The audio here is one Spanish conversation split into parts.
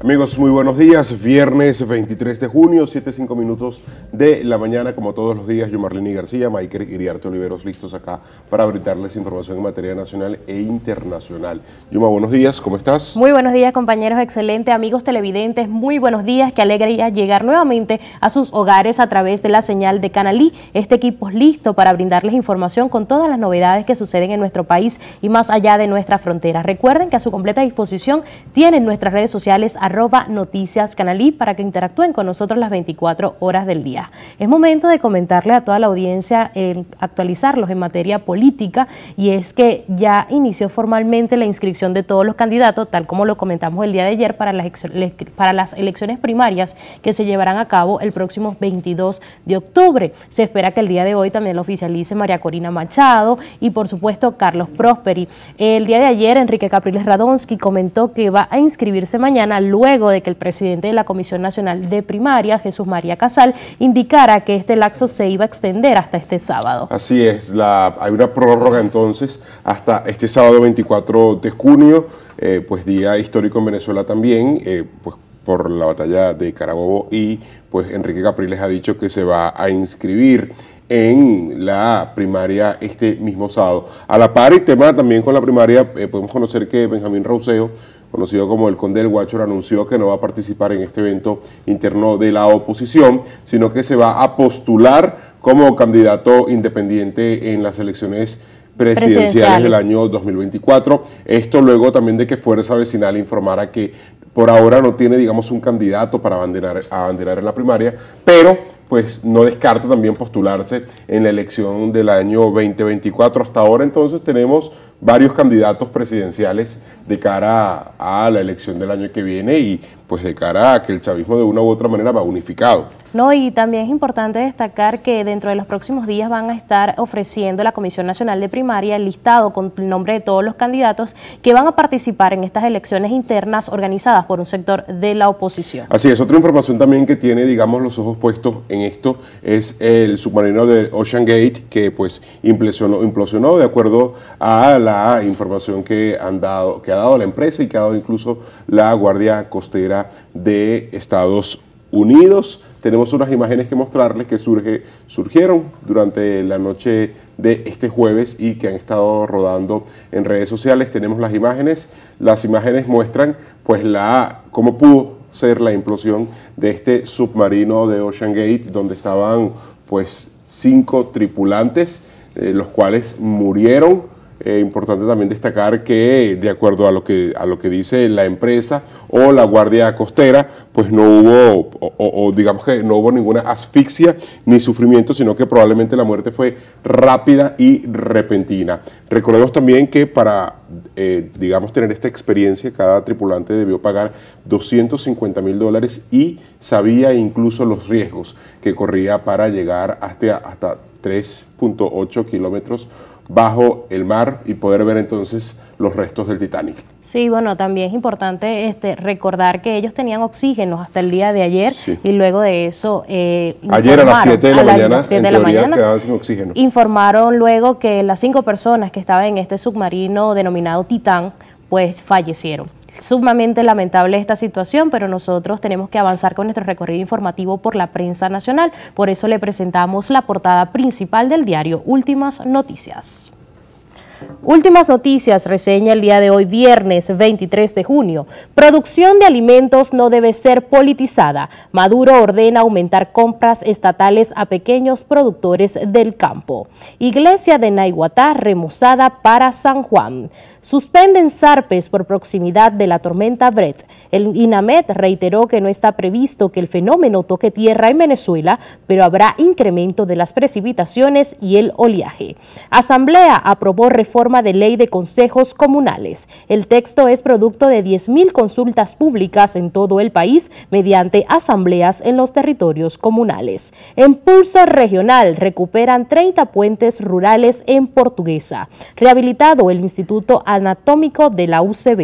Amigos, muy buenos días. Viernes 23 de junio, 7:05 minutos de la mañana, como todos los días. Yo, Marlene García, Maiker Iriarte Oliveros, listos acá para brindarles información en materia nacional e internacional. Yuma, buenos días, ¿cómo estás? Muy buenos días, compañeros, excelente. Amigos televidentes, muy buenos días. Qué alegría llegar nuevamente a sus hogares a través de la señal de Canalí. Este equipo es listo para brindarles información con todas las novedades que suceden en nuestro país y más allá de nuestras fronteras. Recuerden que a su completa disposición tienen nuestras redes sociales @Noticias Canalí para que interactúen con nosotros las 24 horas del día. Es momento de comentarle a toda la audiencia, actualizarlos en materia política, y es que ya inició formalmente la inscripción de todos los candidatos, tal como lo comentamos el día de ayer, para las elecciones primarias que se llevarán a cabo el próximo 22 de octubre. Se espera que el día de hoy también lo oficialice María Corina Machado y por supuesto Carlos Prosperi. El día de ayer Enrique Capriles Radonsky comentó que va a inscribirse mañana, luego de que el presidente de la Comisión Nacional de Primaria, Jesús María Casal, indicara que este lapso se iba a extender hasta este sábado. Así es, hay una prórroga entonces hasta este sábado 24 de junio, pues día histórico en Venezuela también, pues por la batalla de Carabobo, y pues Enrique Capriles ha dicho que se va a inscribir en la primaria este mismo sábado. A la par y tema también con la primaria, podemos conocer que Benjamín Rauseo, conocido como el Conde del Guácharo, anunció que no va a participar en este evento interno de la oposición, sino que se va a postular como candidato independiente en las elecciones presidenciales del año 2024. Esto luego también de que Fuerza Vecinal informara que por ahora no tiene, digamos, un candidato para abanderar en la primaria, pero pues no descarta también postularse en la elección del año 2024. Hasta ahora entonces tenemos varios candidatos presidenciales de cara a la elección del año que viene y pues de cara a que el chavismo de una u otra manera va unificado. No, y también es importante destacar que dentro de los próximos días van a estar ofreciendo la Comisión Nacional de Primaria el listado con el nombre de todos los candidatos que van a participar en estas elecciones internas organizadas por un sector de la oposición. Así es, otra información también que tiene, digamos, los ojos puestos en esto es el submarino de Ocean Gate, que pues implosionó de acuerdo a la información que ha dado la empresa y que ha dado incluso la Guardia Costera de Estados Unidos. Tenemos unas imágenes que mostrarles que surgieron durante la noche de este jueves y que han estado rodando en redes sociales. Tenemos las imágenes muestran pues cómo pudo ser la implosión de este submarino de Ocean Gate, donde estaban pues 5 tripulantes, los cuales murieron. Importante también destacar que de acuerdo a lo que dice la empresa o la Guardia Costera, pues no hubo, digamos que no hubo ninguna asfixia ni sufrimiento, sino que probablemente la muerte fue rápida y repentina. Recordemos también que para, digamos, tener esta experiencia, cada tripulante debió pagar $250.000 y sabía incluso los riesgos que corría para llegar hasta 3.8 kilómetros bajo el mar y poder ver entonces los restos del Titanic. Sí, bueno, también es importante recordar que ellos tenían oxígeno hasta el día de ayer, sí. Y luego de eso ayer a las 7 de la mañana, en teoría quedaban sin oxígeno. Informaron luego que las 5 personas que estaban en este submarino denominado Titán, pues fallecieron. Sumamente lamentable esta situación, pero nosotros tenemos que avanzar con nuestro recorrido informativo por la prensa nacional. Por eso le presentamos la portada principal del diario Últimas Noticias. Últimas Noticias reseña el día de hoy, viernes 23 de junio. Producción de alimentos no debe ser politizada. Maduro ordena aumentar compras estatales a pequeños productores del campo. Iglesia de Naiguatá remozada para San Juan. Suspenden zarpes por proximidad de la tormenta Brett. El INAMED reiteró que no está previsto que el fenómeno toque tierra en Venezuela, pero habrá incremento de las precipitaciones y el oleaje. Asamblea aprobó reforma de ley de consejos comunales. El texto es producto de 10.000 consultas públicas en todo el país mediante asambleas en los territorios comunales. En Pulso Regional recuperan 30 puentes rurales en Portuguesa. Rehabilitado el Instituto Anatómico de la UCB.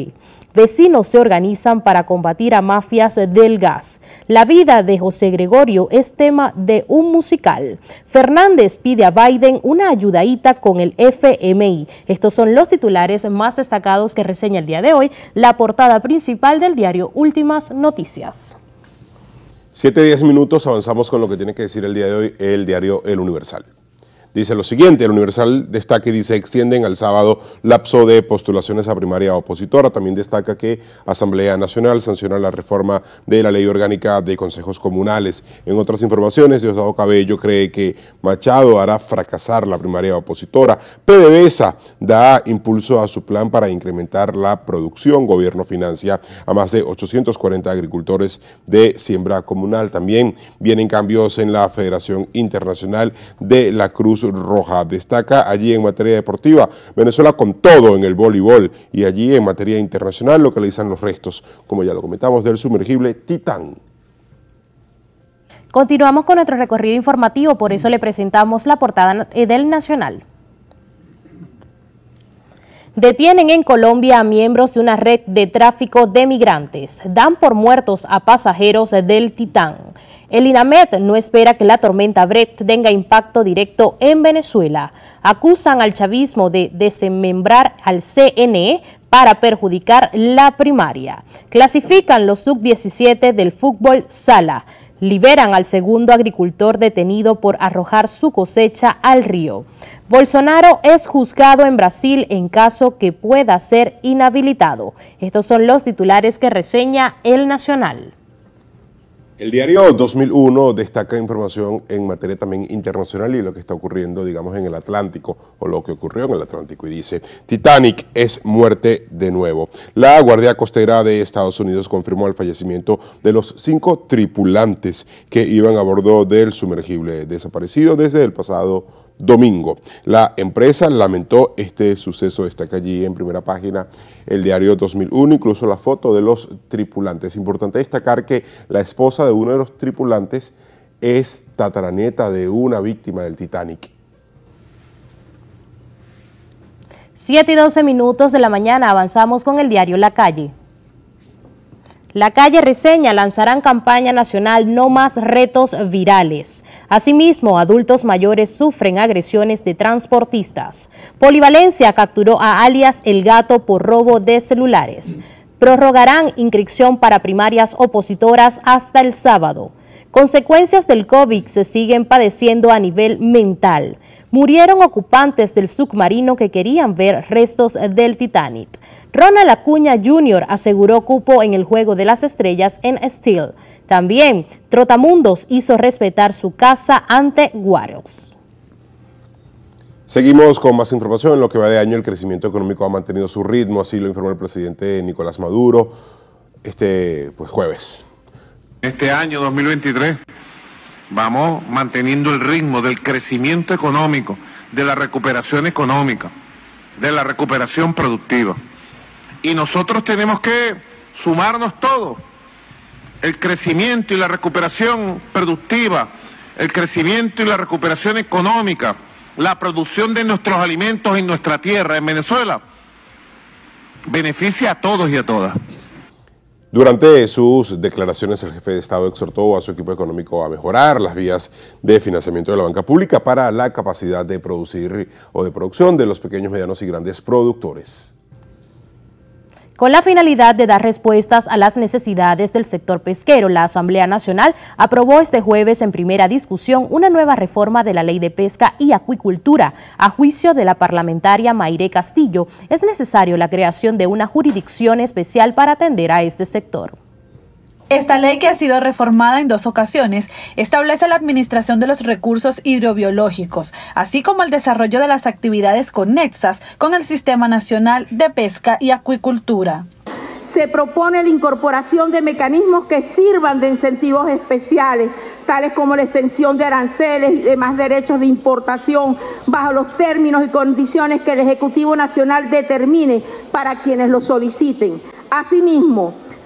Vecinos se organizan para combatir a mafias del gas. La vida de José Gregorio es tema de un musical. Fernández pide a Biden una ayudadita con el FMI. Estos son los titulares más destacados que reseña el día de hoy la portada principal del diario Últimas Noticias. 7:10 minutos, avanzamos con lo que tiene que decir el día de hoy el diario El Universal. Dice lo siguiente, el Universal destaca y dice, extienden al sábado lapso de postulaciones a primaria opositora. También destaca que Asamblea Nacional sanciona la reforma de la Ley Orgánica de Consejos Comunales. En otras informaciones, Diosdado Cabello cree que Machado hará fracasar la primaria opositora. PDVSA da impulso a su plan para incrementar la producción. Gobierno financia a más de 840 agricultores de siembra comunal. También vienen cambios en la Federación Internacional de la Cruz Roja. Destaca allí en materia deportiva, Venezuela con todo en el voleibol, y allí en materia internacional localizan los restos, como ya lo comentamos, del sumergible Titán. Continuamos con nuestro recorrido informativo, por eso le presentamos la portada del Nacional. Detienen en Colombia a miembros de una red de tráfico de migrantes. Dan por muertos a pasajeros del Titán. El INAMED no espera que la tormenta Brett tenga impacto directo en Venezuela. Acusan al chavismo de desmembrar al CNE para perjudicar la primaria. Clasifican los sub-17 del fútbol sala. Liberan al segundo agricultor detenido por arrojar su cosecha al río. Bolsonaro es juzgado en Brasil en caso que pueda ser inhabilitado. Estos son los titulares que reseña El Nacional. El diario 2001 destaca información en materia también internacional y lo que está ocurriendo, digamos, en el Atlántico, o lo que ocurrió en el Atlántico, y dice, Titanic es muerte de nuevo. La Guardia Costera de Estados Unidos confirmó el fallecimiento de los 5 tripulantes que iban a bordo del sumergible desaparecido desde el pasado domingo. La empresa lamentó este suceso, destaca allí en primera página el diario 2001, incluso la foto de los tripulantes. Importante destacar que la esposa de uno de los tripulantes es tataraneta de una víctima del Titanic. 7:12 minutos de la mañana, avanzamos con el diario La Calle. La Calle reseña, lanzarán campaña nacional No Más Retos Virales. Asimismo, adultos mayores sufren agresiones de transportistas. Polivalencia capturó a alias El Gato por robo de celulares. Prorrogarán inscripción para primarias opositoras hasta el sábado. Consecuencias del COVID se siguen padeciendo a nivel mental. Murieron ocupantes del submarino que querían ver restos del Titanic. Ronald Acuña Jr. aseguró cupo en el Juego de las Estrellas en Steel. También, Trotamundos hizo respetar su casa ante Warriors. Seguimos con más información. En lo que va de año, el crecimiento económico ha mantenido su ritmo, así lo informó el presidente Nicolás Maduro jueves. Este año 2023 vamos manteniendo el ritmo del crecimiento económico, de la recuperación económica, de la recuperación productiva. Y nosotros tenemos que sumarnos todos. El crecimiento y la recuperación productiva, el crecimiento y la recuperación económica, la producción de nuestros alimentos en nuestra tierra, en Venezuela, beneficia a todos y a todas. Durante sus declaraciones, el jefe de Estado exhortó a su equipo económico a mejorar las vías de financiamiento de la banca pública para la capacidad de producir o de producción de los pequeños, medianos y grandes productores. Con la finalidad de dar respuestas a las necesidades del sector pesquero, la Asamblea Nacional aprobó este jueves en primera discusión una nueva reforma de la Ley de Pesca y Acuicultura. A juicio de la parlamentaria Mayre Castillo, es necesario la creación de una jurisdicción especial para atender a este sector. Esta ley, que ha sido reformada en 2 ocasiones, establece la administración de los recursos hidrobiológicos, así como el desarrollo de las actividades conexas con el Sistema Nacional de Pesca y Acuicultura. Se propone la incorporación de mecanismos que sirvan de incentivos especiales, tales como la exención de aranceles y demás derechos de importación, bajo los términos y condiciones que el Ejecutivo Nacional determine para quienes lo soliciten. Asimismo,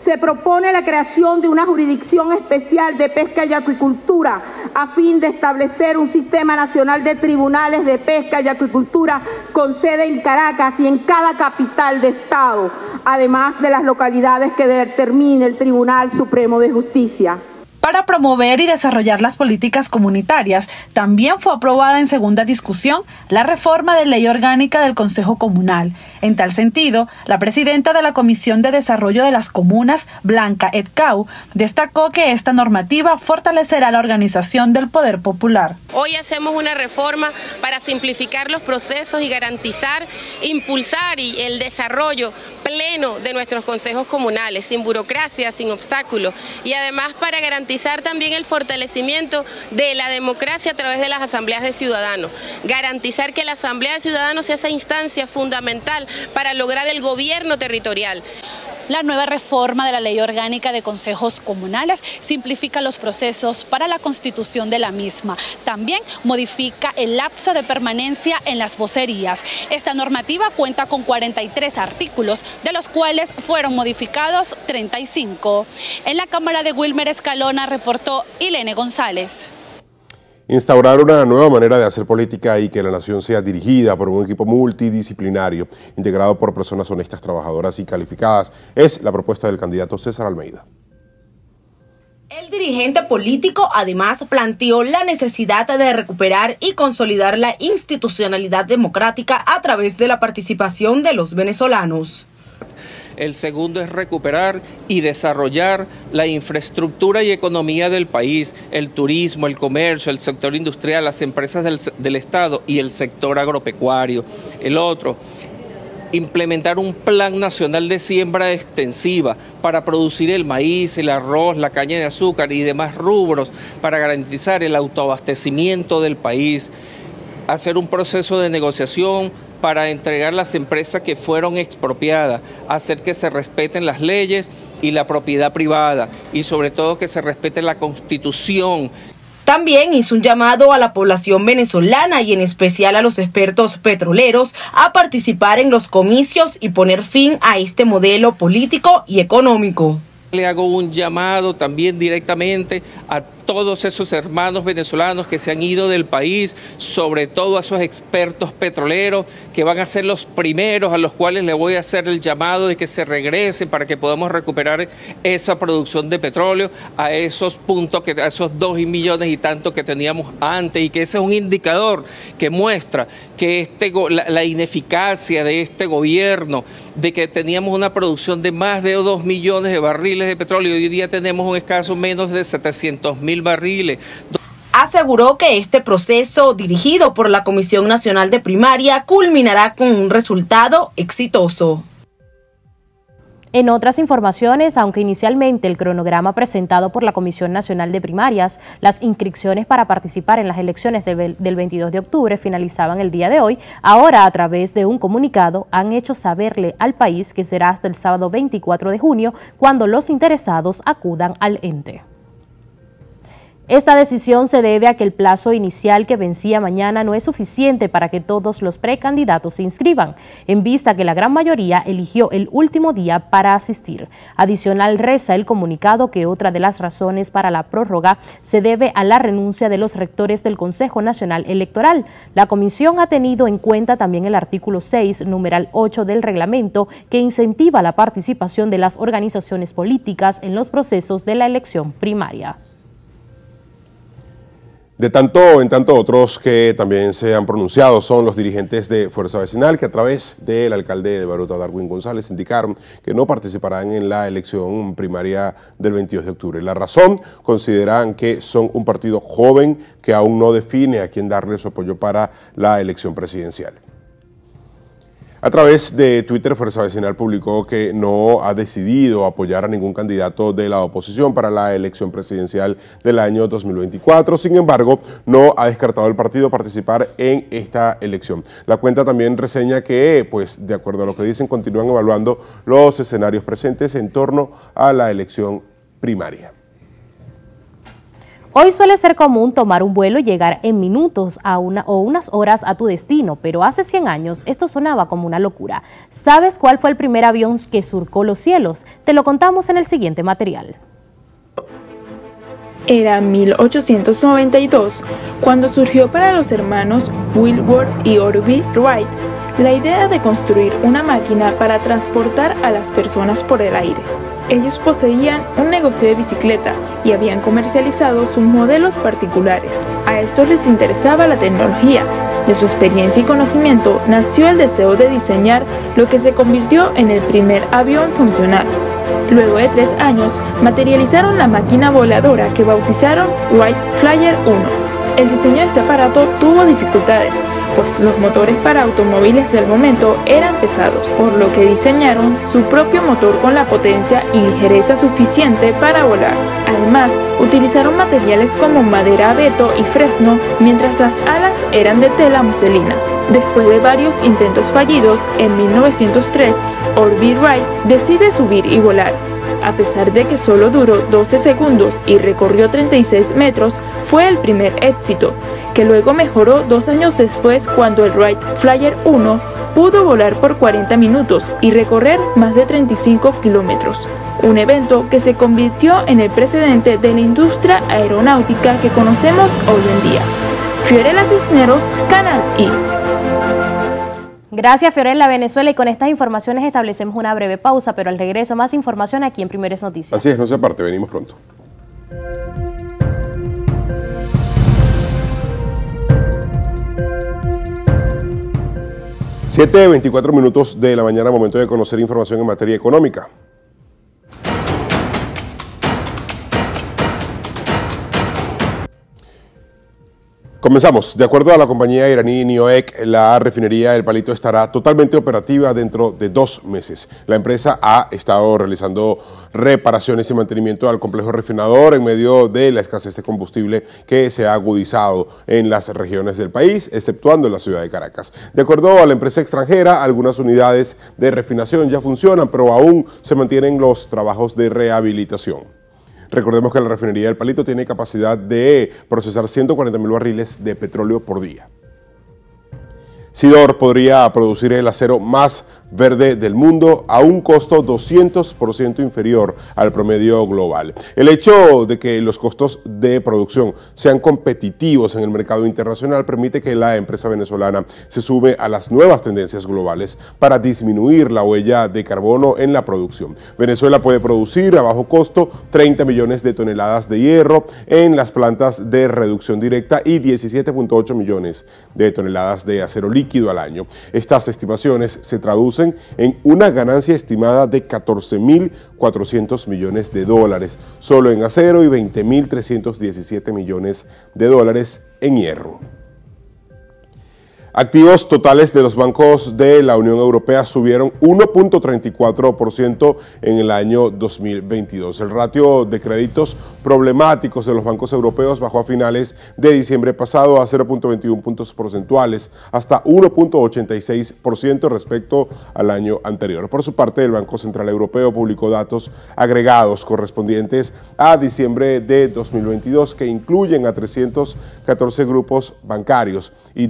Se propone la creación de una jurisdicción especial de pesca y acuicultura a fin de establecer un sistema nacional de tribunales de pesca y acuicultura con sede en Caracas y en cada capital de estado, además de las localidades que determine el Tribunal Supremo de Justicia. Para promover y desarrollar las políticas comunitarias, también fue aprobada en segunda discusión la reforma de Ley Orgánica del Consejo Comunal. En tal sentido, la presidenta de la Comisión de Desarrollo de las Comunas, Blanca Edcau, destacó que esta normativa fortalecerá la organización del poder popular. Hoy hacemos una reforma para simplificar los procesos y garantizar, impulsar el desarrollo pleno de nuestros consejos comunales, sin burocracia, sin obstáculos, y además para garantizar también el fortalecimiento de la democracia a través de las asambleas de ciudadanos, garantizar que la asamblea de ciudadanos sea esa instancia fundamental para lograr el gobierno territorial. La nueva reforma de la Ley Orgánica de Consejos Comunales simplifica los procesos para la constitución de la misma. También modifica el lapso de permanencia en las vocerías. Esta normativa cuenta con 43 artículos, de los cuales fueron modificados 35. En la Cámara de Wilmer Escalona reportó Ilene González. Instaurar una nueva manera de hacer política y que la nación sea dirigida por un equipo multidisciplinario, integrado por personas honestas, trabajadoras y calificadas, es la propuesta del candidato César Almeida. El dirigente político además planteó la necesidad de recuperar y consolidar la institucionalidad democrática a través de la participación de los venezolanos. El segundo es recuperar y desarrollar la infraestructura y economía del país, el turismo, el comercio, el sector industrial, las empresas del Estado y el sector agropecuario. El otro, implementar un plan nacional de siembra extensiva para producir el maíz, el arroz, la caña de azúcar y demás rubros para garantizar el autoabastecimiento del país. Hacer un proceso de negociación para entregar las empresas que fueron expropiadas, hacer que se respeten las leyes y la propiedad privada y sobre todo que se respete la Constitución. También hizo un llamado a la población venezolana y en especial a los expertos petroleros a participar en los comicios y poner fin a este modelo político y económico. Le hago un llamado también directamente a todos esos hermanos venezolanos que se han ido del país, sobre todo a esos expertos petroleros que van a ser los primeros a los cuales le voy a hacer el llamado de que se regresen para que podamos recuperar esa producción de petróleo a esos puntos, a esos 2 millones y tanto que teníamos antes, y que ese es un indicador que muestra que la ineficacia de este gobierno, de que teníamos una producción de más de 2 millones de barriles de petróleo y hoy día tenemos un escaso menos de 700.000 barriles. Aseguró que este proceso, dirigido por la Comisión Nacional de Primaria, culminará con un resultado exitoso. En otras informaciones, aunque inicialmente el cronograma presentado por la Comisión Nacional de Primarias, las inscripciones para participar en las elecciones del 22 de octubre finalizaban el día de hoy, ahora a través de un comunicado han hecho saberle al país que será hasta el sábado 24 de junio cuando los interesados acudan al ente. Esta decisión se debe a que el plazo inicial que vencía mañana no es suficiente para que todos los precandidatos se inscriban, en vista que la gran mayoría eligió el último día para asistir. Adicional, reza el comunicado que otra de las razones para la prórroga se debe a la renuncia de los rectores del Consejo Nacional Electoral. La comisión ha tenido en cuenta también el artículo 6, numeral 8 del reglamento, que incentiva la participación de las organizaciones políticas en los procesos de la elección primaria. De tanto en tanto, otros que también se han pronunciado son los dirigentes de Fuerza Vecinal, que a través del alcalde de Barota, Darwin González, indicaron que no participarán en la elección primaria del 22 de octubre. La razón, consideran que son un partido joven que aún no define a quién darle su apoyo para la elección presidencial. A través de Twitter, Fuerza Vecinal publicó que no ha decidido apoyar a ningún candidato de la oposición para la elección presidencial del año 2024. Sin embargo, no ha descartado el partido participar en esta elección. La cuenta también reseña que, pues, de acuerdo a lo que dicen, continúan evaluando los escenarios presentes en torno a la elección primaria. Hoy suele ser común tomar un vuelo y llegar en minutos o unas horas a tu destino, pero hace 100 años esto sonaba como una locura. ¿Sabes cuál fue el primer avión que surcó los cielos? Te lo contamos en el siguiente material. Era 1892 cuando surgió para los hermanos Wilbur y Orville Wright la idea de construir una máquina para transportar a las personas por el aire. Ellos poseían un negocio de bicicleta y habían comercializado sus modelos particulares. A estos les interesaba la tecnología. De su experiencia y conocimiento nació el deseo de diseñar lo que se convirtió en el primer avión funcional. Luego de 3 años, materializaron la máquina voladora que bautizaron Wright Flyer 1. El diseño de este aparato tuvo dificultades, pues los motores para automóviles del momento eran pesados, por lo que diseñaron su propio motor con la potencia y ligereza suficiente para volar. Además, utilizaron materiales como madera abeto y fresno, mientras las alas eran de tela muselina. Después de varios intentos fallidos, en 1903, Orville Wright decide subir y volar. A pesar de que solo duró 12 segundos y recorrió 36 metros, fue el primer éxito, que luego mejoró 2 años después cuando el Wright Flyer 1 pudo volar por 40 minutos y recorrer más de 35 kilómetros. Un evento que se convirtió en el precedente de la industria aeronáutica que conocemos hoy en día. Fiorella Cisneros, Canal I. Gracias, Fiorella. Venezuela, y con estas informaciones establecemos una breve pausa, pero al regreso más información aquí en Primeras Noticias. Así es, no se aparte, venimos pronto. 7:24 minutos de la mañana, momento de conocer información en materia económica. Comenzamos. De acuerdo a la compañía iraní NIOEC, la refinería El Palito estará totalmente operativa dentro de 2 meses. La empresa ha estado realizando reparaciones y mantenimiento al complejo refinador en medio de la escasez de combustible que se ha agudizado en las regiones del país, exceptuando en la ciudad de Caracas. De acuerdo a la empresa extranjera, algunas unidades de refinación ya funcionan, pero aún se mantienen los trabajos de rehabilitación. Recordemos que la refinería del Palito tiene capacidad de procesar 140.000 barriles de petróleo por día. Sidor podría producir el acero más verde del mundo a un costo 200% inferior al promedio global. El hecho de que los costos de producción sean competitivos en el mercado internacional permite que la empresa venezolana se sume a las nuevas tendencias globales para disminuir la huella de carbono en la producción. Venezuela puede producir a bajo costo 30 millones de toneladas de hierro en las plantas de reducción directa y 17.8 millones de toneladas de acero líquido al año. Estas estimaciones se traducen en una ganancia estimada de 14.400 millones de dólares solo en acero y 20.317 millones de dólares en hierro. Activos totales de los bancos de la Unión Europea subieron 1.34% en el año 2022. El ratio de créditos problemáticos de los bancos europeos bajó a finales de diciembre pasado a 0.21 puntos porcentuales, hasta 1.86% respecto al año anterior. Por su parte, el Banco Central Europeo publicó datos agregados correspondientes a diciembre de 2022 que incluyen a 314 grupos bancarios y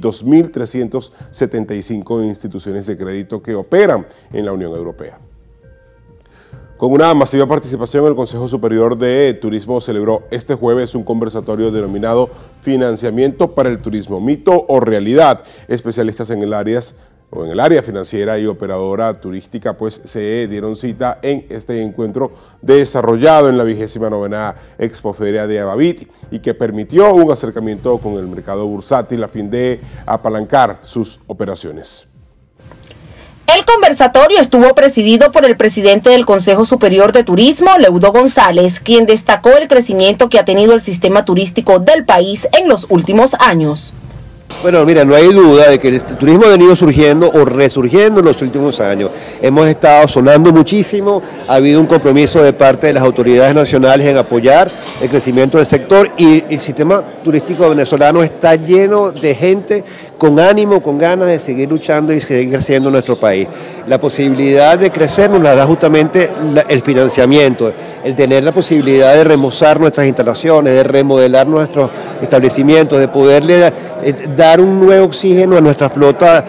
2.375 instituciones de crédito que operan en la Unión Europea. Con una masiva participación, el Consejo Superior de Turismo celebró este jueves un conversatorio denominado Financiamiento para el Turismo, mito o realidad. Especialistas en el área financiera y operadora turística pues se dieron cita en este encuentro desarrollado en la 29ª Expoferia de Avavit y que permitió un acercamiento con el mercado bursátil a fin de apalancar sus operaciones. El conversatorio estuvo presidido por el presidente del Consejo Superior de Turismo, Leudo González, quien destacó el crecimiento que ha tenido el sistema turístico del país en los últimos años. Bueno, mira, no hay duda de que el turismo ha venido surgiendo o resurgiendo en los últimos años. Hemos estado sonando muchísimo, ha habido un compromiso de parte de las autoridades nacionales en apoyar el crecimiento del sector y el sistema turístico venezolano está lleno de gente con ánimo, con ganas de seguir luchando y seguir creciendo en nuestro país. La posibilidad de crecer nos la da justamente el financiamiento, el tener la posibilidad de remozar nuestras instalaciones, de remodelar nuestros establecimientos, de poderle dar un nuevo oxígeno a nuestra flota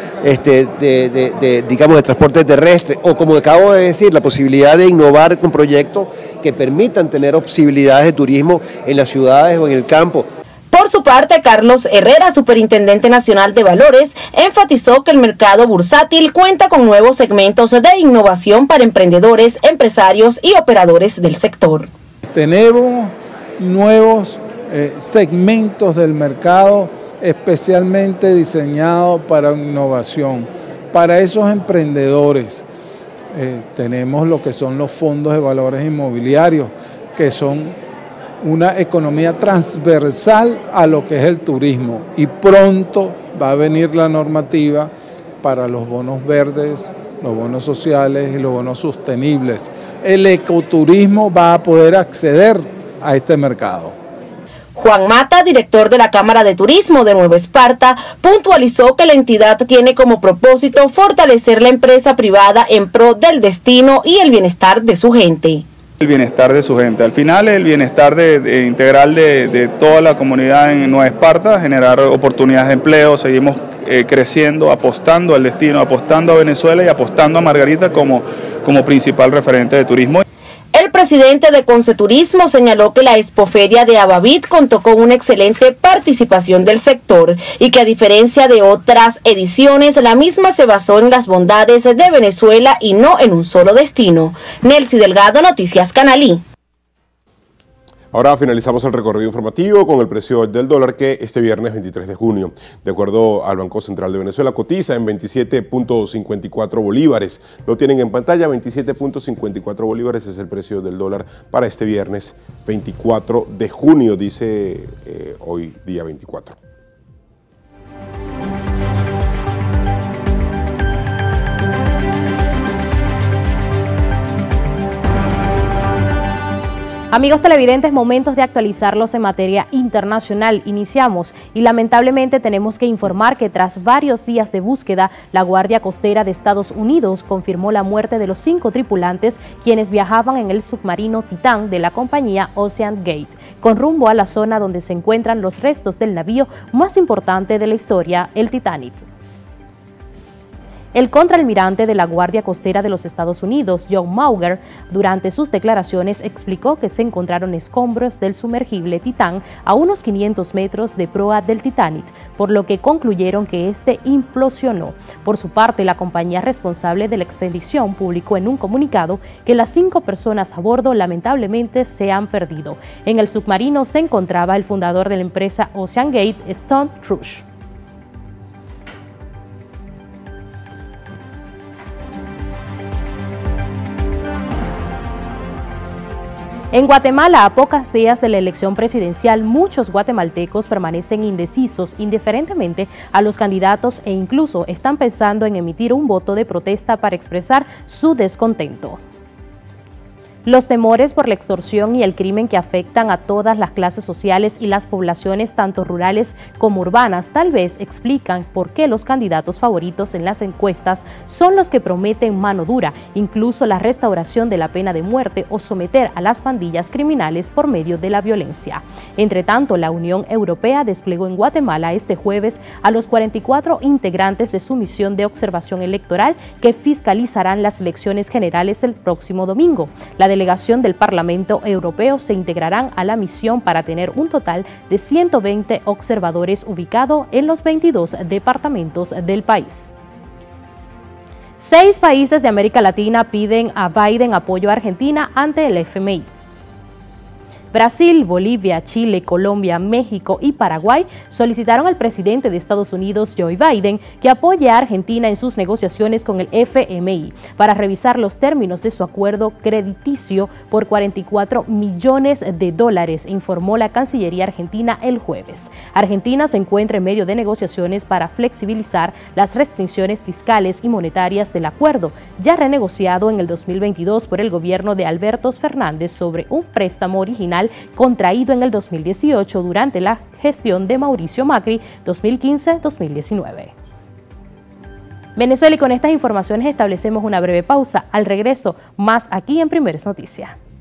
digamos, de transporte terrestre, o como acabo de decir, la posibilidad de innovar con proyectos que permitan tener posibilidades de turismo en las ciudades o en el campo. Por su parte, Carlos Herrera, Superintendente Nacional de Valores, enfatizó que el mercado bursátil cuenta con nuevos segmentos de innovación para emprendedores, empresarios y operadores del sector. Tenemos nuevos segmentos del mercado especialmente diseñados para innovación, para esos emprendedores. Tenemos lo que son los fondos de valores inmobiliarios, que son una economía transversal a lo que es el turismo, y pronto va a venir la normativa para los bonos verdes, los bonos sociales y los bonos sostenibles. El ecoturismo va a poder acceder a este mercado. Juan Mata, director de la Cámara de Turismo de Nueva Esparta, puntualizó que la entidad tiene como propósito fortalecer la empresa privada en pro del destino y el bienestar de su gente. El bienestar de su gente. Al final, el bienestar integral de toda la comunidad en Nueva Esparta, generar oportunidades de empleo. Seguimos creciendo, apostando al destino, apostando a Venezuela y apostando a Margarita como principal referente de turismo. El presidente de Conceturismo señaló que la Expoferia de Abavit contó con una excelente participación del sector y que, a diferencia de otras ediciones, la misma se basó en las bondades de Venezuela y no en un solo destino. Nelcy Delgado, Noticias Canalí. Ahora finalizamos el recorrido informativo con el precio del dólar, que este viernes 23 de junio, de acuerdo al Banco Central de Venezuela, cotiza en 27.54 bolívares. Lo tienen en pantalla, 27.54 bolívares es el precio del dólar para este viernes 24 de junio, dice hoy día 24. Amigos televidentes, momentos de actualizarlos en materia internacional. Iniciamos y lamentablemente tenemos que informar que tras varios días de búsqueda, la Guardia Costera de Estados Unidos confirmó la muerte de los 5 tripulantes quienes viajaban en el submarino Titán de la compañía Ocean Gate, con rumbo a la zona donde se encuentran los restos del navío más importante de la historia, el Titanic. El contraalmirante de la Guardia Costera de los Estados Unidos, John Mauger, durante sus declaraciones explicó que se encontraron escombros del sumergible Titán a unos 500 metros de proa del Titanic, por lo que concluyeron que este implosionó. Por su parte, la compañía responsable de la expedición publicó en un comunicado que las 5 personas a bordo lamentablemente se han perdido. En el submarino se encontraba el fundador de la empresa Ocean Gate, Stone Rush. En Guatemala, a pocos días de la elección presidencial, muchos guatemaltecos permanecen indecisos indiferentemente a los candidatos e incluso están pensando en emitir un voto de protesta para expresar su descontento. Los temores por la extorsión y el crimen que afectan a todas las clases sociales y las poblaciones tanto rurales como urbanas tal vez explican por qué los candidatos favoritos en las encuestas son los que prometen mano dura, incluso la restauración de la pena de muerte o someter a las pandillas criminales por medio de la violencia. Entre tanto, la Unión Europea desplegó en Guatemala este jueves a los 44 integrantes de su misión de observación electoral que fiscalizarán las elecciones generales del próximo domingo. La delegación del Parlamento Europeo se integrarán a la misión para tener un total de 120 observadores ubicados en los 22 departamentos del país. 6 países de América Latina piden a Biden apoyo a Argentina ante el FMI. Brasil, Bolivia, Chile, Colombia, México y Paraguay solicitaron al presidente de Estados Unidos, Joe Biden, que apoye a Argentina en sus negociaciones con el FMI para revisar los términos de su acuerdo crediticio por $44 millones, informó la Cancillería argentina el jueves. Argentina se encuentra en medio de negociaciones para flexibilizar las restricciones fiscales y monetarias del acuerdo, ya renegociado en el 2022 por el gobierno de Alberto Fernández sobre un préstamo original nacional contraído en el 2018 durante la gestión de Mauricio Macri 2015-2019. Venezuela, y con estas informaciones establecemos una breve pausa. Al regreso, más aquí en Primeros Noticias.